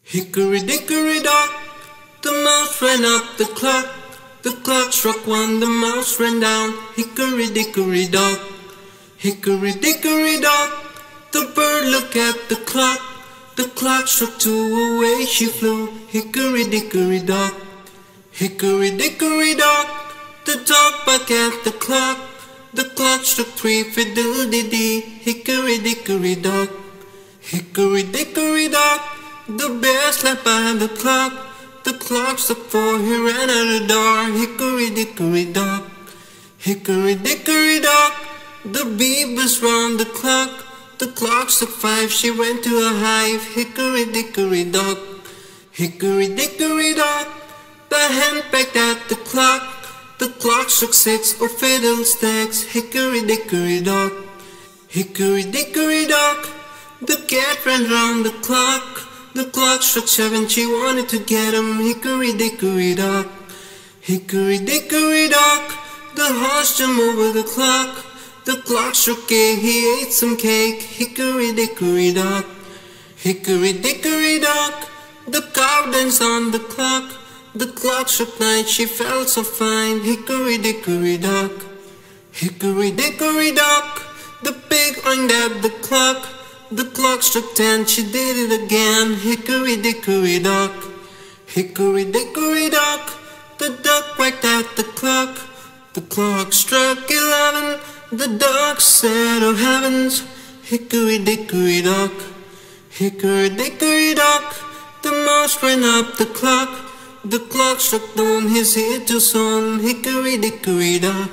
Hickory dickory dock, the mouse ran up the clock. The clock struck one, the mouse ran down. Hickory dickory dock, hickory dickory dock. The bird looked at the clock. The clock struck two, away she flew. Hickory dickory dock, hickory dickory dock. The dog barked at the clock. The clock struck three, fiddle-dee-dee. Hickory dickory dock, hickory dickory dock. The bear slept by the clock. The clock struck four, he ran out the door. Hickory dickory dock, hickory dickory dock. The bee buzzed round the clock. The clock struck five, she went to a hive. Hickory dickory dock, hickory dickory dock. The hen pecked at the clock. The clock struck six, oh fiddlesticks. Hickory dickory dock, hickory dickory dock. The cat ran round the clock. The clock struck seven, she wanted to get him. Hickory dickory dock, hickory dickory dock. The horse jumped over the clock. The clock struck eight, he ate some cake. Hickory dickory dock, hickory dickory dock. The cow danced on the clock. The clock struck nine, she felt so fine. Hickory dickory dock, hickory dickory dock. The pig oinked at the clock. The clock struck ten, she did it again. Hickory dickory dock, hickory dickory dock. The duck quacked at the clock. The clock struck 11. The duck said, oh heavens. Hickory dickory dock, hickory dickory dock. The mouse ran up the clock. The clock struck down, his head to son. Hickory dickory dock.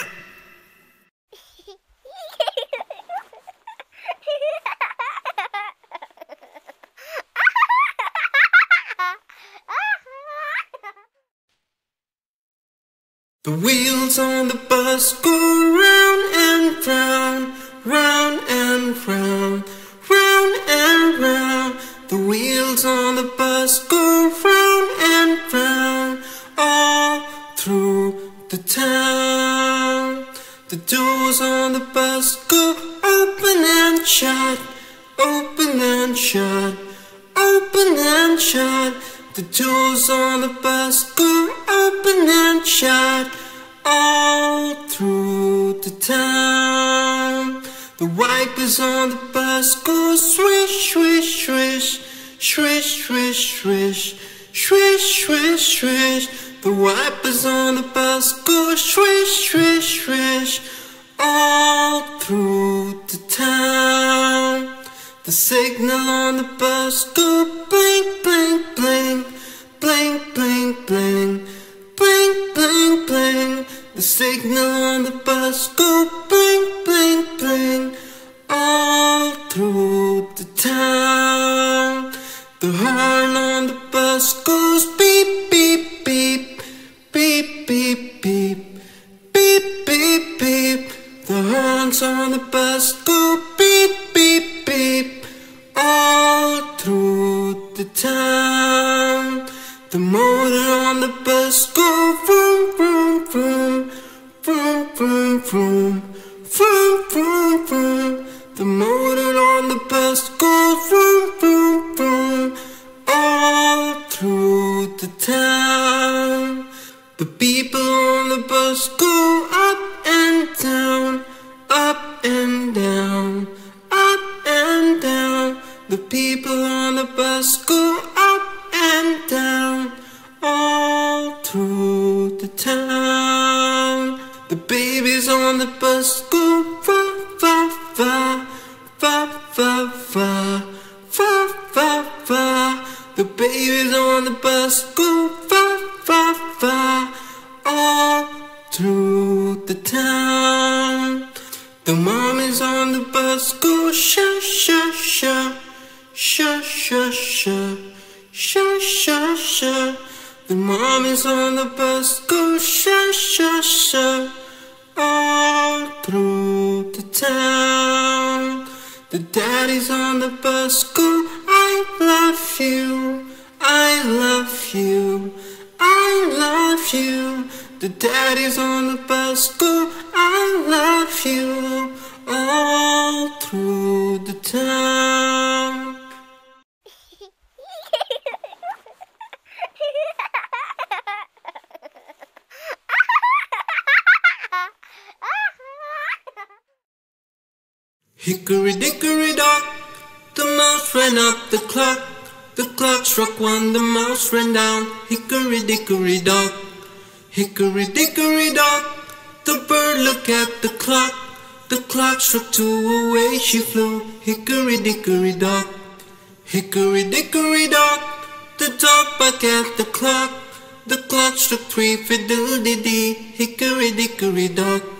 The wheels on the bus go round and round, round and round, round and round. The wheels on the bus go round and round, all through the town. The doors on the bus go open and shut, open and shut, open and shut. The doors on the bus go open and shut, all through the town. The wipers on the bus go swish, swish, swish, swish, swish, swish, swish, swish, swish. The wipers on the bus go swish, swish, swish, all through the town. The signal on the bus go blink, blink, blink, blink, blink, blink, blink, blink, blink. The signal on the bus go blink, blink, blink, all through the town. The horn on the bus goes beep, beep, beep, beep, beep, beep, beep, beep, beep. The horns on the bus go beep, beep, beep, all through the town. The motor on the bus go vroom, vroom, vroom, vroom, vroom, vroom, vroom, vroom, vroom. The motor on the bus goes vroom, vroom, vroom, all through the town. The people on the bus go up and down, up and down, up and down. The people on the bus go up and down, all through the town. The babies on the bus go va, va, va, va, va, va, va, va, va. The babies on the bus go va, va, va, all through the town. The mommies on the bus go sha, sha, sha, sha, sha, sha, sha, sha, sha. The mommies on the bus go sha, sha, sha, all through the town. The daddies on the bus go, I love you, I love you, I love you. The daddies on the bus go, I love you, all through the town. Hickory dickory dock, the mouse ran up the clock. The clock struck one, the mouse ran down. Hickory dickory dock, hickory dickory dock. The bird looked at the clock. The clock struck two, away she flew. Hickory dickory dock, hickory dickory dock. The dog barked at the clock. The clock struck three, fiddle-dee-dee. Hickory dickory dock.